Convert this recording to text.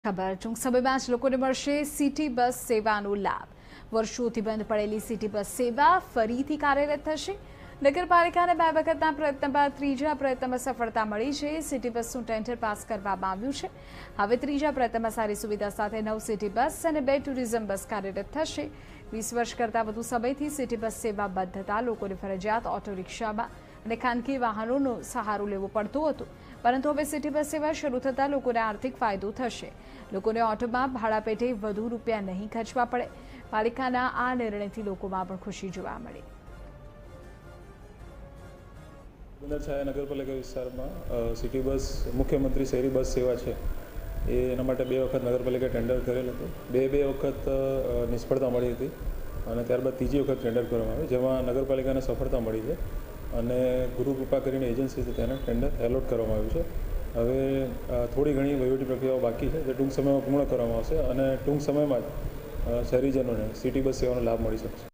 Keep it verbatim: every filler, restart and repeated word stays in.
ખબર ટૂંક સમયમાં જ લોકોને મળશે સિટી બસ સેવાનો લાભ। વર્ષોથી બંધ પડેલી સિટી બસ સેવા ફરીથી કાર્યરત થશે। નગરપાલિકાને બે વખતના પ્રયત્ન બાદ ત્રીજા પ્રયત્નમાં સફળતા મળી છે। સિટી બસનું ટેન્ડર પાસ કરવામાં આવ્યું છે। હવે ત્રીજા પ્રયત્નમાં સારી સુવિધા સાથે નવ સિટી બસ અને બે ટુરિઝમ બસ કાર્યરત થશે। વીસ વર્ષ કરતાં વધુ સમયથી સિટી બસ સેવા બંધ થતાં લોકોને ફરજિયાત ઓટો રિક્ષામાં અને ખાનગી વાહનોનો સહારો લેવો પડતો હતો, પરંતુ હવે સિટી બસ સેવા શરૂ થતાં લોકોને આર્થિક ફાયદો થશે। લોકોને ઓટોમાં ભાડા પેટે વધુ રૂપિયા નહીં ખર્ચવા પડે। પાલિકાના આ નિર્ણયથી લોકોમાં પણ ખુશી જોવા મળી। બંદરછાયા નગરપાલિકા વિસ્તારમાં સિટી બસ મુખ્યમંત્રી શહેરી બસ સેવા છે એ એના માટે બે વખત નગરપાલિકા ટેન્ડર કરેલ હતું। બે બે વખત નિષ્ફળતા મળી હતી અને ત્યારબાદ ત્રીજી વખત ટેન્ડર કરવામાં આવ્યું, જેમાં નગરપાલિકાને સફળતા મળી છે અને ગુરુ કૃપા કરીને એજન્સી છે તેને ટેન્ડર એલોટ કરવામાં આવ્યું છે। હવે થોડી ઘણી વહીવટી પ્રક્રિયાઓ બાકી છે, જે ટૂંક સમયમાં પૂર્ણ કરવામાં આવશે અને ટૂંક સમયમાં જ શહેરીજનોને સિટી બસ સેવાનો લાભ મળી શકશે।